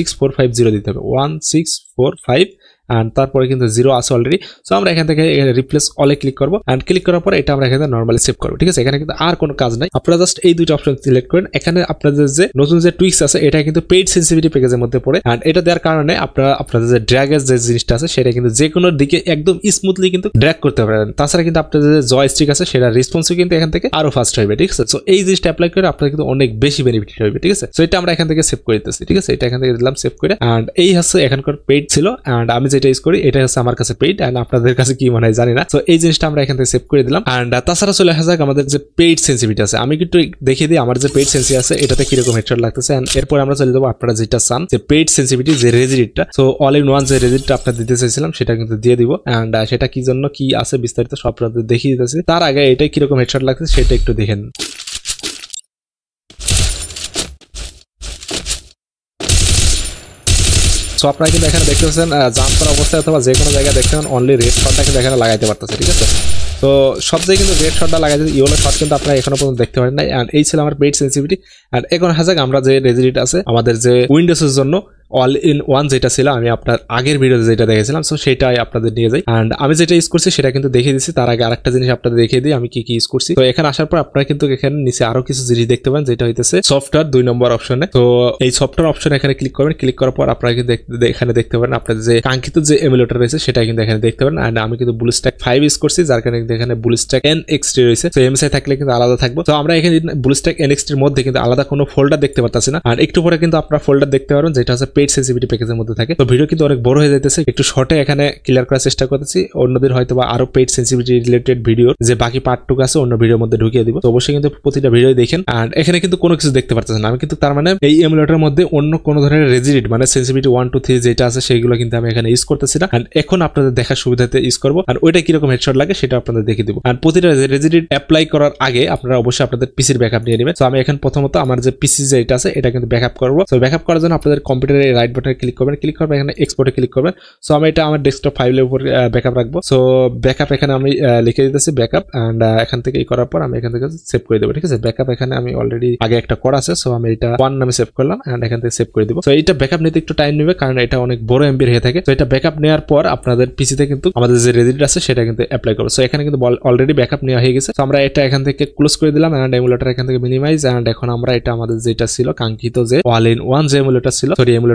16450 দিতে হবে, 1645 এন্ড তারপরে কিন্তু 0 আছে অলরেডি। সো আমরা এখান থেকে রিপ্লেস অলে ক্লিক করব। এন্ড ক্লিক করার পর এটা আমরা এখানে নরমালি সেভ করব, ঠিক আছে। এখানে কিন্তু আর কোনো কাজ নাই, আপনারা জাস্ট এই দুইটা অপশন সিলেক্ট করেন। এখানে আপনাদের যে নতুন যে টুইক্স আছে এটা কিন্তু পেইড সেন্সিটিভিটি প্যাকেজের মধ্যে পড়ে। এন্ড এটা দেওয়ার কারণে আপনারা আপনাদের যে ড্র্যাগের যে জিনিসটা আছে সেটা কিন্তু যে কোনো দিকে একদম স্মুথলি কিন্তু ড্র্যাগ করতে পারেন। তাছাড়া কিন্তু আপনাদের যে জয়স্টিক আছে সেটা রেসপন্সও কিন্তু এখান থেকে আরো ফাস্ট হবে, ঠিক আছে। সো এই জিনিসটা অ্যাপ্লাই করে আপনারা কিন্তু অনেক বেশি বেনিফিট হবে, ঠিক আছে। সো এটা আমরা এখান থেকে সেভ করে দিতেছি, ঠিক আছে। এটা এখান থেকে দিলাম সেভ করে। এন্ড এই হচ্ছে এখানকার পেইড ছিল। এন্ড আমি যেটা ইউজ করি এটা আমার কাছে পেইড, এন্ড আপনাদের কাছে কি মনে হয় জানি না। সো এই জিনিসটা আমরা এখান থেকে সেভ করে দিলাম। এন্ড তাছাড়া চলে আসা যাক আমাদের যে পেইড সেন্সিটিভিটি আছে। আমি কিন্তু দেখিয়ে দিই আমার যে পেইড সেন্সি আছে এটাতে কিরকম হেডশট লাগতেছে। এন্ড এরপর আমরা চলে যাবো আপনারা যেটা চান যে পেইড সেন্সিটিভিটি যে রেজিডিটটা। সো অল ইন ওয়ান যে রেজিডিটটা আপনারা দিতে চাইছিলাম সেটা কিন্তু দিয়ে দিব। এন্ড সেটা কি জন্য কি আছে বিস্তারিত সব আপনাদের দেখিয়ে দিতেছি। তার আগে এটা কিরকম হেডশট লাগতেছে সেটা একটু দেখেন। সো আপনারা কিন্তু এখানে দেখতে পাচ্ছেন জাম্প করা অবস্থায় অথবা যে কোনো জায়গায় দেখতে পান অনলি রেড শটটা কিন্তু এখানে লাগাইতে পারতেছে, ঠিক আছে। তো সব জায়গায় কিন্তু রেড শটটা লাগাইতে, ইয়েলো শট কিন্তু আপনারা এখনো পর্যন্ত দেখতে পারেন নাই। এন্ড এই ছিল আমার পেইড সেন্সিটিভিটি। এন্ড এখন হাজাক আমরা যে রেজিডিট আছে আমাদের যে উইন্ডোজের জন্য অল ইন ওয়ান যেটা ছিল আমি আপনার আগের ভিডিওতে যেটা দেখেছিলাম, সো সেটাই আপনাদের নিয়ে যাই। এন্ড আমি যেটা ইউজ করছি সেটা কিন্তু দেখিয়ে দিচ্ছি। তার আগে আরেকটা জিনিস আপনাদের দেখিয়ে দিই আমি কি কি ইউজ করছি। তো এখানে আসার পর আপনারা কিন্তু এখানে নিচে আরো কিছু জিনিস দেখতে পান যেটা হইতেছে সফটওয়্যার 2 নম্বর অপশনে। তো এই সফটওয়্যার অপশনে এখানে ক্লিক করবেন। ক্লিক করার পর আপনারা কিন্তু এখানে দেখতে পারেন আপনাদের যে কাঙ্ক্ষিত যে এমুলেটর রয়েছে সেটা কিন্তু এখানে দেখতে পারেন। এন্ড আমি কিন্তু ব্লুস্ট্যাক 5 ইউজ করছি, যার কারণে কিন্তু এখানে ব্লুস্ট্যাক NXT রয়েছে। তো এমএসআই থাকলে কিন্তু আলাদা থাকবে। তো আমরা এখানে ব্লুস্ট্যাক NXT এর মধ্যে কিন্তু আলাদা কোনো ফোল্ডার দেখতে পারতাছি না। আর একটু পরে কিন্তু আপনারা ফোল্ডার দেখতে পারবেন যেটা হচ্ছে পেইড সেন্সিটিভিটি প্যাকেজের মধ্যে থাকে। তো ভিডিও কিন্তু অনেক বড় হয়ে যাইতেছে, একটু শর্টে এখানে ক্লিয়ার করার চেষ্টা করতেছি। অন্যদের হয়তো বা আরো পেইড সেন্সিটিভিটি রিলেটেড ভিডিও যে বাকি পার্টটুকু আছে অন্য ভিডিওর মধ্যে ঢুকিয়ে দিব। তো অবশ্যই কিন্তু প্রতিটা ভিডিও দেখেন। আর এখানে কিন্তু কোনো কিছু দেখতে পারতেছেন না আমি কিন্তু, তার মানে এই এমুলেটরের মধ্যে অন্য কোনো ধরনের রেজিডিট মানে সেন্সিটিভিটি 1 2 3 যেটা আছে সেইগুলো কিন্তু আমি এখানে ইউজ করতেছি না। আর এখন আপনাদের দেখার সুবিধাতে ইউজ করবো। আর ওইটা কিরকম হেডশট লাগে সেটা আপনাদের দেখিয়ে দিব। আর প্রতিটা রেজিডিট অ্যাপ্লাই করার আগে আপনারা অবশ্যই আপনাদের পিসির ব্যাকআপ নিয়ে নেবেন। তো আমি এখন প্রথমত আমার যে পিসি যেটা আছে এটা কিন্তু ব্যাকআপ করবো। তো ব্যাকআপ করার জন্য আপনাদের কম্পিউটারে রাইট বাটনে ক্লিক করবেন। ক্লিক করবেন এখানে এক্সপোর্টে ক্লিক করবেন। সো আমি এটা আমার ডেস্কটপ ফাইলের উপর ব্যাকআপ রাখবো। সো ব্যাকআপ এখানে আমি লিখে দিতেছি ব্যাকআপ। এন্ড এখান থেকে এই করার পর আমি এখান থেকে সেভ করে দেবো, ঠিক আছে। ব্যাকআপ এখানে আমি অলরেডি আগে একটা করা আছে। সো আমি এটা 1 নামে সেভ করলাম এন্ড এখান থেকে সেভ করে দিব। সো এটা ব্যাকআপ নিতে একটু টাইম নেবে কারণ এটা অনেক বড় এমবির হয়ে থাকে। তো এটা ব্যাকআপ নেওয়ার পর আপনাদের পিসিতে কিন্তু আমাদের যে রেজিডিট আছে সেটা কিন্তু অ্যাপ্লাই করবো। সো এখানে কিন্তু অলরেডি ব্যাকআপ নেওয়া হয়ে গেছে। তো আমরা এটা এখান থেকে ক্লোজ করে দিলাম এন্ড এমুলেটর এখান থেকে মিনিমাইজ। এন্ড এখন আমরা এটা আমাদের যেটা ছিল কাঙ্ক্ষিত যে অল ইন ওয়ান যে এমুলেটর ছিল, সরি এমুলেটর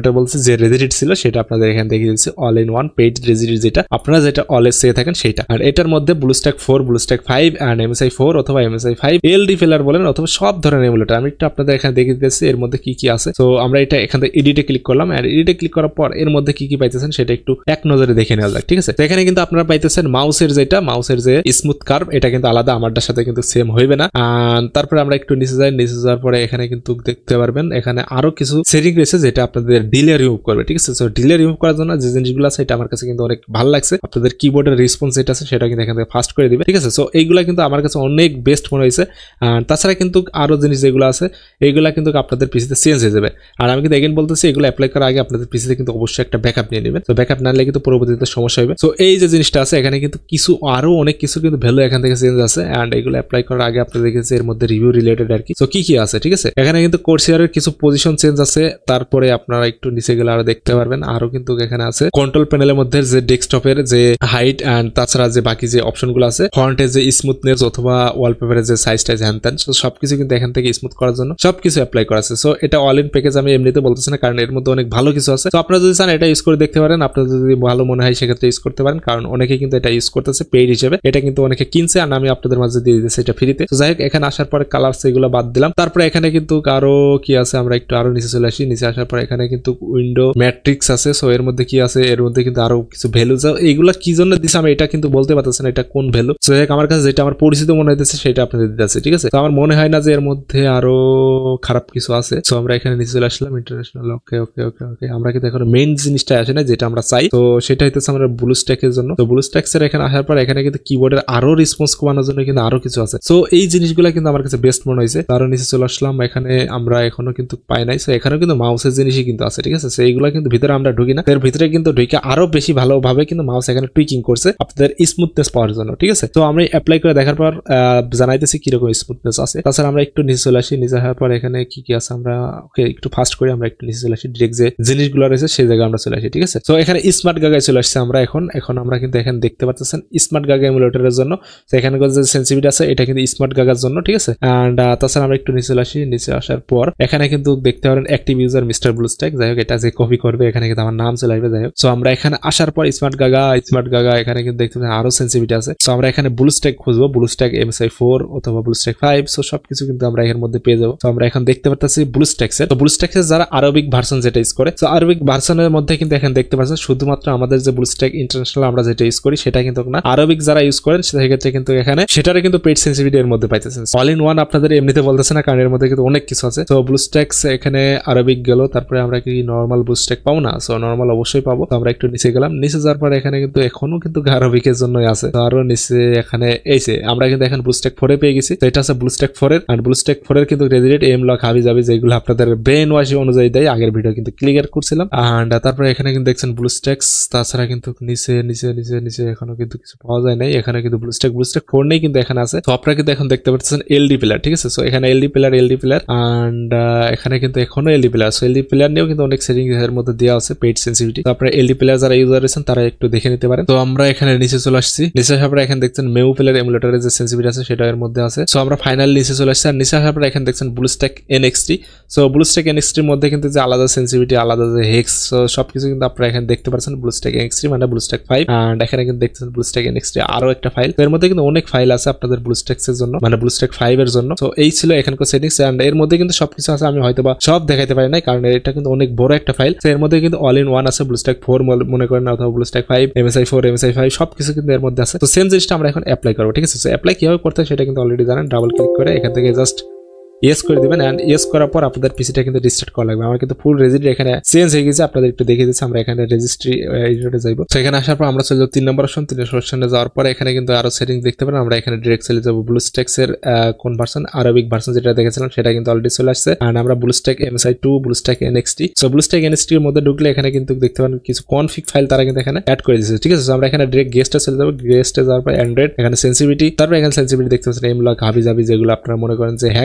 এমুলেটর বলছে যে রেজিডিট ছিল সেটা আপনাদের এখানে দেখিয়ে দিচ্ছি all in one page regedit, যেটা আপনারা যেটা অলওয়েজ চেয়ে থাকেন সেটা। আর এটার মধ্যে ব্লুস্ট্যাক 4, ব্লুস্ট্যাক 5 এন্ড MSI 4 অথবা MSI 5 এলডি ফেলার বলেন অথবা সব ধরনের এমুলেটর আমি একটু আপনাদের এখানে দেখিয়ে দিচ্ছি এর মধ্যে কি কি আছে। তো আমরা এটা এখান থেকে এডিটে ক্লিক করলাম, আর এডিটে ক্লিক করার পর এর মধ্যে কি কি পাইতেছেন সেটা একটু এক নজরে দেখে নেওয়া যাক, ঠিক আছে। তো এখানে কিন্তু আপনারা পাইতেছেন মাউসের যে স্মুথ কার্ভ, এটা কিন্তু আলাদা, আমারটার সাথে কিন্তু সেম হইবে না। তারপরে আমরা একটু নিচে যাই, নিচে যাওয়ার পরে এখানে কিন্তু দেখতে পারবেন এখানে আরো কিছু সেটিং রয়েছে যেটা আপনাদের ডিলে রিমুভ করবে, ঠিক আছে। তো ডিলে রিমুভ করার জন্য যে জিনিসগুলো আছে এটা আমার কাছে কিন্তু অনেক ভালো লাগছে। আপনাদের কিবোর্ডের রেসপন্স যেটা আছে সেটা কিন্তু এখান থেকে ফাস্ট করে দিবে, ঠিক আছে। সো এইগুলা কিন্তু আমার কাছে অনেক বেস্ট মনে হয়েছে। তাছাড়া কিন্তু আরো জিনিস যেগুলো আছে এইগুলা কিন্তু আপনাদের পিসিতে চেঞ্জ হয়ে যাবে। আর আমি কিন্তু এগেন বলতেছি এগুলো অ্যাপ্লাই করার আগে আপনাদের পিসিতে কিন্তু অবশ্যই একটা ব্যাকআপ নিয়ে নেবেন। তো ব্যাকআপ না নিলে কিন্তু পরবর্তীতে সমস্যা হবে। সো এই যে জিনিসটা আছে এখানে কিন্তু কিছু আরো অনেক কিছু কিন্তু ভ্যালু এখান থেকে চেঞ্জ আছে, এন্ড এগুলো অ্যাপ্লাই করার আগে আপনাদের দেখেছে এর মধ্যে রিভিউ রিলেটেড আর কি। সো কি কি আছে, ঠিক আছে। এখানে কিন্তু কোর্সিয়ারের কিছু পজিশন চেঞ্জ আছে, তারপরে আপনারা একটু নিচে গেলে আরো দেখতে পারবেন আরো কিন্তু এখানে আছে কন্ট্রোল প্যানেলের মধ্যে যে ডেস্কটপের যে হাইট এন্ড তাছাড়া যে বাকি যে অপশনগুলো আছে, ফন্টের যে স্মুথনেস অথবা ওয়ালপেপারের যে সাইজটা হ্যান সবকিছু কিন্তু এখান থেকে স্মুথ করার জন্য সবকিছু অ্যাপ্লাই করা আছে। সো এটা অল ইন প্যাকেজ আমি এমনিতে বলতেছি না, কারণ এর মধ্যে অনেক ভালো কিছু আছে। তো আপনারা যদি চান এটা ইউজ করে দেখতে পারেন, আপনাদের যদি ভালো মনে হয় সেক্ষেত্রে ইউজ করতে পারেন, কারণ অনেকে কিন্তু এটা ইউজ করতেছে পেইড হিসেবে, এটা কিন্তু অনেকে কিনছে আর আমি আপনাদের মাঝে দিয়ে দিতেছি এটা ফ্রিতে। তো যাই হোক এখানে আসার পরে কালার সেগুলো বাদ দিলাম। তারপরে এখানে কিন্তু আরো কি আছে, আমরা একটু আরো নিচে চলে আসি। নিচে আসার পরে এখানে কিন্তু উইন্ডো ম্যাট্রিক্স আছে। সো এর মধ্যে কি আছে, এর মধ্যে কিন্তু আরো কিছু ভ্যালু, এইগুলা কি জন্য দিছে আমি এটা কিন্তু বলতে পারতেছি না এটা কোন ভ্যালু। তো আমার কাছে যেটা আমার পরিচিত মনে হইতেছে সেটা আপনাদের দিতে আছে, ঠিক আছে। তো আমার মনে হয় না যে এর মধ্যে আরো খারাপ কিছু আছে। সো আমরা এখানে নিচে চলে আসলাম ইন্টারন্যাশনাল, ওকে ওকে ওকে ওকে। আমরা কিন্তু এখন মেইন জিনিসটা আসে না যেটা আমরা চাই, তো সেটা হইতেছে আমরা ব্লুস্ট্যাকের জন্য। তো ব্লুস্ট্যাক্স এর এখানে আসার পর এখানে কিন্তু কিবোর্ডের আরো রেসপন্স কমানোর জন্য কিন্তু আরো কিছু আছে। সো এই জিনিসগুলো কিন্তু আমার কাছে বেস্ট মনে হয়েছে। তারও নিচে চলে আসলাম, এখানে আমরা এখনো কিন্তু পাই নাই। সো এখানেও কিন্তু মাউসের জিনিসই কিন্তু আছে, ঠিক আছে। সো এইগুলো কিন্তু ভিতরে আমরা ঢুকি না, এর ভিতরে কিন্তু ঢুকে আরো বেশি ভালোভাবে কিন্তু মাউস এখানে টুইকিং করছে আপনাদের স্মুথনেস পাওয়ার জন্য, ঠিক আছে। তো আমরা অ্যাপ্লাই করে দেখার পর জানাইতেছি কিরকম স্মুথনেস আছে। তাছাড়া আমরা একটু নিচে চলে আসি, নিচে আসার পর এখানে কি কি আছে আমরা ওকে একটু ফাস্ট করে আমরা একটু নিচে চলে আসি, ডিরেক্ট যে জিনিসগুলো রয়েছে সেই জায়গায় আমরা চলে আসি, ঠিক আছে। তো এখানে স্মার্ট গাগায় চলে আসছে আমরা এখন আমরা কিন্তু এখানে দেখতে পাচ্ছেন স্মার্ট গাগা এমুলেটরের জন্য। তো এখানে যে সেন্সিটিভিটি আছে এটা কিন্তু স্মার্ট গাগার জন্য, ঠিক আছে। এন্ড তাছাড়া আমরা একটু নিচে চলে আসি, নিচে আসার পর এখানে কিন্তু দেখতে পারেন অ্যাক্টিভ ইউজার মিস্টার ব্লুস্ট্যাক। যাই হোক এটা যে কপি করবে এখানে কিন্তু আমার নাম চলে আসবে, যাই হোক। সো আমরা এখানে আসার পর স্মার্ট গাগা এখানে কিন্তু দেখতে পাচ্ছেন আরো সেন্সিটিভিটি আছে। সো আমরা এখানে ব্লুস্ট্যাক খুঁজবো, ব্লুস্ট্যাক MSI 4 অথবা ব্লুস্ট্যাক 5। সো সবকিছু কিন্তু আমরা এর মধ্যে পেয়ে যাবো। তো আমরা এখন দেখতে পাচ্ছি ব্লুস্ট্যাক্সের। তো ব্লুস্ট্যাক্সের যারা আরবিক ভার্সন যেটা ইউজ করে, তো আরবিক ভার্সনের মধ্যে কিন্তু এখানে দেখতে পাচ্ছেন শুধুমাত্র আমাদের যে ব্লুস্ট্যাক ইন্টারন্যাশনাল আমরা যেটা ইউজ করি সেটা কিন্তু না, আরবিক যারা ইউজ করেন সেক্ষেত্রে কিন্তু এখানে সেটারে কিন্তু পেইড সেন্সিটিভিটি এর মধ্যে পাইতেছেন। অল ইন ওয়ান আপনাদের এমনিতে বলতেছে না, কারণ এর মধ্যে কিন্তু অনেক কিছু আছে। তো ব্লুস্ট্যাক্স এখানে আরবিক গেল, তারপরে আমরা কি নরমাল ব্লুস্ট্যাক পাবো না? সো নরমাল অবশ্যই পাবো। তো আমরা একটু নিচে গেলাম, নিচে যাওয়ার পরে এখানে কিন্তু এখনো কিন্তু আরবিকের জন্যই আছে। তো আরো নিচে এখানে এইছে আমরা কিন্তু এখন ব্লুস্ট্যাক 4 পেয়ে গেছি। তো এটা আছে ব্লুস্ট্যাক 4 এর, আর ব্লুস্ট্যাক 4 এর কিন্তু রেজিডেট এম লক হাবি যাবে যেগুলো আপনাদের ব্রেন ওয়াশ অনুযায়ী দেয়, আগের ভিডিও কিন্তু ক্লিয়ার করছিলাম। আর তারপরে এখানে কিন্তু দেখছেন ব্লুস্ট্যাক্স। তাছাড়া কিন্তু নিচে নিচে নিচে নিচে এখনো কিন্তু কিছু পাওয়া যায় নাই। এখানে কিন্তু ব্লুস্ট্যাক 4 নেই কিন্তু এখানে আছে। তো আপনারা কিন্তু এখন দেখতে পাচ্ছেন এলডি প্লেয়ার, ঠিক আছে। সো এখানে এলডি প্লেয়ার এন্ড এখানে কিন্তু এখনো LD player. So LD player নিয়েও কিন্তু অনেক সেটিং এর মধ্যে দেওয়া আছে পেইড সেন্সিটিভিটি। তো আপনারা এলডি প্লেয়ার যারা ইউজার আছেন তারা একটু দেখে নিতে পারেন। তো আমরা এখানে নিচে চলে আসছি, নিচে আসার পর এখানে দেখছেন মেউ প্লেয়ার এমুলেটরের যে সেন্সিটিভিটি আছে সেটা এর মধ্যে আছে। সো আমরা ফাইনাল নিচে চলে আসছি, আর নিচে আসার পর এখানে দেখছেন BlueStack NXT। So BlueStack NXT এর মধ্যে কিন্তু যে আলাদা সেন্সিটিভিটি, আলাদা যে হেক্স, সবকিছু কিন্তু আপনারা এখানে দেখতে পাচ্ছেন। ব্লুস্ট্যাক NXT মানে ব্লুস্ট্যাক 5, এন্ড এখানে কিন্তু দেখছেন ব্লুস্ট্যাক NXT আরো একটা ফাইল। এর মধ্যে কিন্তু অনেক ফাইল আছে আপনাদের ব্লুস্ট্যাক্স এর জন্য, মানে ব্লুস্ট্যাক 5 এর জন্য। তো এই ছিল এখানকার সেটিংস, এন্ড এর মধ্যে কিন্তু সবকিছু আছে। আমি হয়তোবা সব দেখাইতে পারি না কারণ এটা কিন্তু অনেক বড় একটা ফাইল। তো এর মধ্যে কিন্তু অল ইন ওয়ান আছে, ব্লুস্ট্যাক 4 মনে করেন অথবা ব্লুস্ট্যাক 5, MSI 4, MSI 5 সবকিছু কিন্তু এর মধ্যে আছে। তো সেম জিনিসটা আমরা এখন অ্যাপ্লাই করবো, ঠিক আছে। সো অ্যাপ্লাই কিভাবে করতে হয় সেটা কিন্তু অলরেডি জানেন। ডাবল ক্লিক করে এখান থেকে জাস্ট ইয়েস করে দিবেন, এন্ড ইয়েস করার পর আপনাদের পিসিটা কিন্তু রিস্টার্ট করা লাগবে। আমার কিন্তু ফুল রেজিস্ট্রি এখানে চেঞ্জ হয়ে গেছে, আপনাদের একটু দেখিয়ে দিচ্ছি। আমরা এখানে রেজিস্ট্রি এডিটরে যাবো। তো এখানে আসার পর আমরা চলে যাবো 3 নম্বর অপশন। 3 নম্বর অপশনে যাওয়ার পরে এখানে কিন্তু আরো সেটিং দেখতে পারেন। আমরা এখানে ডিরেক্ট চলে যাবো ব্লুস্ট্যাক্স এর কোন ভার্সন, আরবিক ভার্সন যেটা দেখেছিলাম সেটা কিন্তু অলরেডি চলে আসছে। আর আমরা BlueStack MSI 2, BlueStack NXT। So BlueStack NXT এর মধ্যে ঢুকলে এখানে কিন্তু দেখতে পারেন কিছু কনফিগ ফাইল তারা কিন্তু এখানে অ্যাড করে দিয়েছে, ঠিক আছে। আমরা এখানে ডিরেক্ট গেস্টে চলে যাবো, গেস্টে যাওয়ার পর অ্যান্ড্রয়েড, এখানে সেন্সিটিভিটি, তারপর এখানে সেন্সিটিভিটি দেখতে পাচ্ছেন এম লক হাবি জাবি যেগুলো আপনারা মনে করেন যে হ্যাক, আর যারা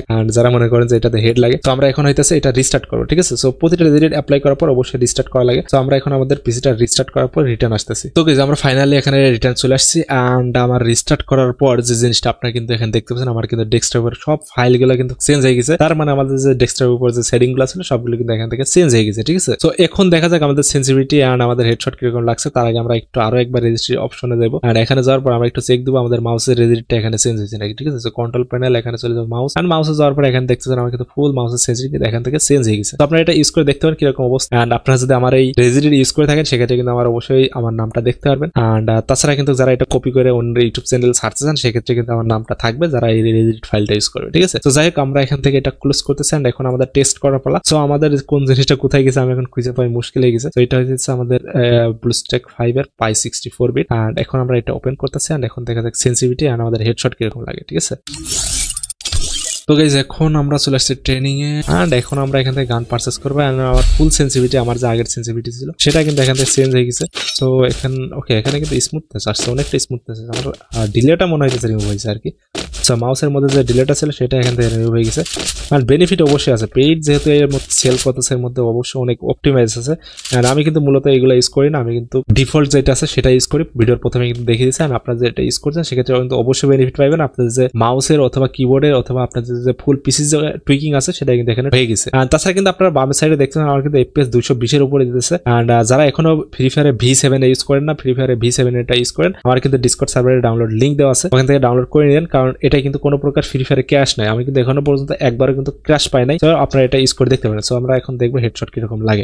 যারা মনে করেন যে এটাতে হেড লাগে। তো আমরা এখন হইতেছে এটা রিস্টার্ট করবো, ঠিক আছে। সো প্রতিটা রেজিডেট অ্যাপ্লাই করার পর অবশ্যই রিস্টার্ট করা লাগে। তো আমরা এখন আমাদের পিসিটা রিস্টার্ট করার পর রিটার্ন আসতেছি। তো গাইস আমরা ফাইনালি এখানে রিটার্ন চলে আসছি এন্ড আমার রিস্টার্ট করার পর যে জিনিসটা আপনারা কিন্তু এখানে দেখতে পাচ্ছেন, আমার কিন্তু ডেস্কটপের সব ফাইলগুলো কিন্তু চেঞ্জ হয়ে গেছে। তার মানে আমাদের যে ডেস্কটপের উপর যে সেটিং গুলো ছিল সবগুলো কিন্তু এখান থেকে চেঞ্জ হয়ে গেছে, ঠিক আছে। সো এখন দেখা যাক আমাদের সেন্সিটিভিটি এন্ড আমাদের হেডশট কিরকম লাগছে। তার আগে আমরা একটু আরো একবার রেজিস্ট্রি অপশনে যাব এন্ড এখানে যাওয়ার পর আমরা একটু চেক দেবো আমাদের মাউসের রেজিস্ট্রিটা এখানে চেঞ্জ হয়েছে নাকি, ঠিক আছে। সো কন্ট্রোল প্যানেল এখানে চলে যাবে মাউস এন্ড মাউসে যাওয়ার পর এখানে দেখতেছেন আমার কিন্তু ফুল মাউসের সেন্সিটিভিটি এখান থেকে চেঞ্জ হয়ে গেছে। তো আপনারা এটা ইউজ করে দেখতে পারেন কিরকম অবস্থা। এন্ড আপনারা যদি আমার এই রেজিস্ট্রি ইউজ করে থাকেন সেক্ষেত্রে কিন্তু আমার অবশ্যই আমার নামটা দেখতে পারবেন। এন্ড তাছাড়া কিন্তু যারা এটা কপি করে অন্য ইউটিউব চ্যানেল সার্চ চান সেক্ষেত্রে কিন্তু আমার নামটা থাকবে যারা এই রেজিস্ট্রি ফাইলটা ইউজ করবে, ঠিক আছে। তো যাই হোক আমরা এখান থেকে এটা ক্লোজ করতেছি এন্ড এখন আমাদের টেস্ট করার পালা। সো আমাদের কোন জিনিসটা কোথায় গেছে আমি এখন খুঁজে পাই মুশকিল হয়ে গেছে। তো এটা হচ্ছে আমাদের ব্লুস্ট্যাক 5 এর পাই 64 বিট এন্ড এখন আমরা এটা ওপেন করতেছি এন্ড এখন দেখা যাক সেন্সিটিভিটি এন্ড আমাদের হেডশট কিরকম লাগে, ঠিক আছে। তো গাইজ এখন আমরা চলে আসছি ট্রেনিং এ এন্ড এখন আমরা এখান থেকে গান পারচেজ করবো এন্ড আমার ফুল সেন্সিটিভিটি আমার যে আগের সেন্সিটিভিটি ছিল সেটা কিন্তু এখান থেকে চেঞ্জ হয়ে গেছে। তো ওকে এখানে কিন্তু স্মুথনেস আসছে, অনেকটা স্মুথনেস। আমার ডিলেটা মনে হয়েছে রিমুভ হয়েছে আর কি। সো মাউসের মধ্যে যে ডিলেটা ছিল সেটা এখান থেকে রিমুভ হয়ে গেছে। আর বেনিফিট অবশ্যই আছে, পেইড যেহেতু এর মধ্যে সেল করতেছে এর মধ্যে অবশ্যই অনেক অপটিমাইজ আছে। আর আমি কিন্তু মূলত এগুলো ইউজ করি না, আমি কিন্তু ডিফল্ট যেটা আছে সেটা ইউজ করি। ভিডিওর প্রথমে কিন্তু দেখিয়ে দিচ্ছি। আর আপনারা যেটা ইউজ করছেন সেক্ষেত্রে কিন্তু অবশ্যই বেনিফিট পাবেন। আপনাদের যে মাউসের অথবা কিবোর্ডের অথবা আপনাদের যে ফুল পিসি যে টুইকিং আছে সেটা কিন্তু এখানে হয়ে গেছে। আর তাছাড়া কিন্তু আপনারা বাম সাইডে দেখছেন আমার কিন্তু এফপিএস 220 এর উপরে দিতেছে। এন্ড যারা এখনো ফ্রি ফায়ারে V7 ইউজ করেন না, ফ্রি ফায়ারে V7 এটা ইউজ করেন, আমার কিন্তু ডিসকর্ড সার্ভারে ডাউনলোড লিংক দেওয়া আছে, ওখান থেকে ডাউনলোড করে নিন। কারণ এটা কিন্তু কোনো প্রকার ফ্রি ফায়ারে ক্র্যাশ নাই, আমি কিন্তু এখনো পর্যন্ত একবারও কিন্তু ক্র্যাশ পাই নাই। তো আপনারা এটা ইউজ করে দেখতে পারেন। সো আমরা এখন দেখবো হেডশট কিরকম লাগে।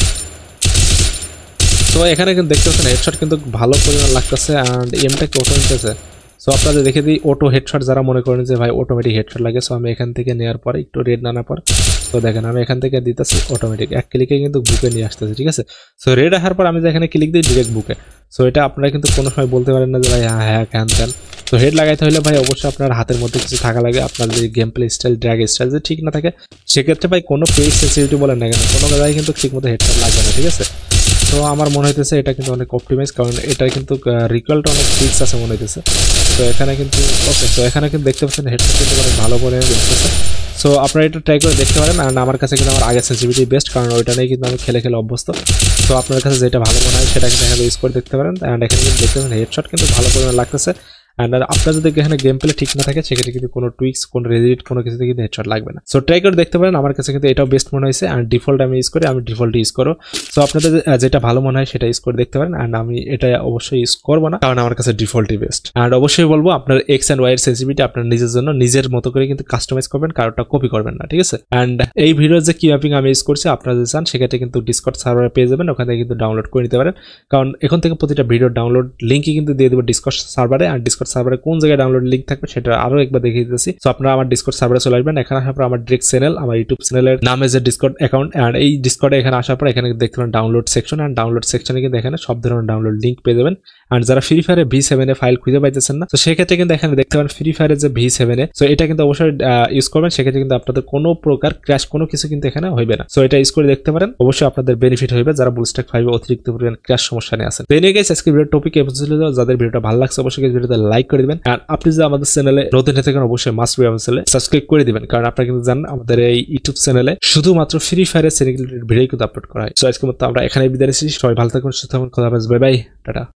তো এখানে কিন্তু দেখতে পাচ্ছেন হেডশট কিন্তু ভালো পরিমাণ লাগতেছে এন্ড এমটা কি অটো নিতেছে। সো আপনাদের দেখে দিই অটো হেডশট যারা মনে করেন যে ভাই অটোমেটিক হেডশট লাগে। সো আমি এখান থেকে নেওয়ার পরে একটু রেড নানার পর তো দেখেন আমি এখান থেকে দিতেছি অটোমেটিক এক ক্লিকে কিন্তু বুকে নিয়ে আসতেছে, ঠিক আছে। সো রেড আসার পর আমি যেখানে ক্লিক দিই ডিরেক্ট বুকে। সো এটা আপনারা কিন্তু কোনো সময় বলতে পারেন না যে ভাই হ্যাঁ হ্যান ত্যান। তো হেড লাগাইতে হলে ভাই অবশ্যই আপনার হাতের মধ্যে কিছু থাকা লাগে। আপনার যদি game play style drag style যদি ঠিক না থাকে সেক্ষেত্রে ভাই কোনো পেজ সেন্সিটিভিটি বলেন না কেন কোনো জায়গায় কিন্তু ঠিক মতো হেডশট লাগবে না, ঠিক আছে। তো আমার মনে হইতেছে এটা কিন্তু অনেক অপটিমাইজ, কারণ এটা কিন্তু রিকলটা অনেক ফিক্স আছে মনে হইতেছে। তো এখানে কিন্তু ওকে, তো এখানে কিন্তু দেখতে পাচ্ছেন হেডশট কিন্তু অনেক ভালো করে দেখতেছে। সো আপনারা এটা ট্রাই করে দেখতে পারেন। আর আমার কাছে কিন্তু আমার আগের সেন্সিটিভিটি বেস্ট, কারণ ওইটা নিয়ে কিন্তু আমি খেলে অভ্যস্ত। তো আপনার কাছে যেটা ভালো মনে হয় সেটা কিন্তু এখানে ইউজ করে দেখতে পারেন। অ্যান্ড এখানে কিন্তু দেখতে পাচ্ছেন হেডশট কিন্তু ভালো পরিমাণ লাগতেছে। অ্যান্ড আপনার যদি এখানে গেম প্লে ঠিক না থাকে সেক্ষেত্রে কিন্তু কোনো টুইক্স কোনো রেজিট কোনো কিছুতে কিন্তু হেডশট লাগবে না। সো ট্রাই করে দেখতে পারেন, আমার কাছে কিন্তু এটাও বেস্ট মনে হয়েছে। অ্যান্ড ডিফল্ট আমি ইউজ করি, আমি ডিফল্ট ইউজ করো। সো আপনাদের যেটা ভালো মনে হয় সেটা ইউজ করে দেখতে পারেন। অ্যান্ড আমি এটা অবশ্যই ইউজ করবো না, কারণ আমার কাছে ডিফল্টই বেস্ট। অ্যান্ড অবশ্যই বলবো আপনার এক্স অ্যান্ড ওয়াই এর সেন্সিটিভিটি আপনার নিজের জন্য নিজের মতো করে কিন্তু কাস্টমাইজ করবেন, কারোটা কপি করবেন না, ঠিক আছে। অ্যান্ড এই ভিডিওর যে কি ম্যাপিং আমি ইউজ করছি আপনারা যদি চান সেক্ষেত্রে কিন্তু ডিসকর্ড সার্ভারে পেয়ে যাবেন, ওখানে কিন্তু ডাউনলোড করে নিতে পারেন। কারণ এখন থেকে প্রতিটা ভিডিও ডাউনলোড লিঙ্কই কিন্তু দিয়ে দেবো ডিসকর্ড সার্ভারে। আর ডিসকর্ড সার্ভারে কোন জায়গায় ডাউনলোড লিংক থাকবে সেটা আরো একবার দেখিয়ে দিতেছি। সো আপনারা আমার ডিসকর্ড সার্ভারে চলে আসবেন। এখানে আসার পর আমার ডিরেক্ট চ্যানেল, আমার ইউটিউব চ্যানেলের নামে যে ডিসকর্ড অ্যাকাউন্ট, এন্ড এই ডিসকর্ডে এখানে আসার পর এখানে দেখতে পারেন ডাউনলোড সেকশন। এন্ড ডাউনলোড সেকশনে কিন্তু এখানে সব ধরনের ডাউনলোড লিংক পেয়ে যাবেন। আর যারা ফ্রি ফায়ারে V7 এ ফাইল খুঁজে পাইতেছেন না, তো সেক্ষেত্রে কিন্তু এখানে দেখতে পারেন ফ্রি ফায়ারের যে V7 এ, সো এটা কিন্তু অবশ্যই ইউজ করবেন। সেক্ষেত্রে কিন্তু আপনাদের কোনো প্রকার ক্র্যাশ কোনো কিছু কিন্তু এখানে হইবে না। সো এটা ইউজ করে দেখতে পারেন, অবশ্যই আপনাদের বেনিফিট হইবে যারা বুলস্ট্যাক 5 এ অতিরিক্ত পরিমাণ ক্র্যাশ সমস্যা নিয়ে আছেন। তো এই নিয়ে গাইস আজকে ভিডিওর টপিক এই পর্যন্ত ছিল। যাদের ভিডিওটা ভালো লাগছে অবশ্যই ভিডিওতে লাইক করে দিবেন। আর আপনি যদি আমাদের চ্যানেলে নতুন হয়ে থাকেন অবশ্যই মাস্ট বি আমাদের চ্যানেলে সাবস্ক্রাইব করে দিবেন, কারণ আপনারা কিন্তু জানেন আমাদের এই ইউটিউব চ্যানেলে শুধুমাত্র ফ্রি ফায়ারের রিলেটেড ভিডিও কিন্তু আপলোড করা হয়। সো আজকের মতো আমরা এখানে বিদায় নিচ্ছি। সবাই ভালো থাকুন, সুস্থ থাকুন, খোদা হাফেজ, বাই বাই, টাটা।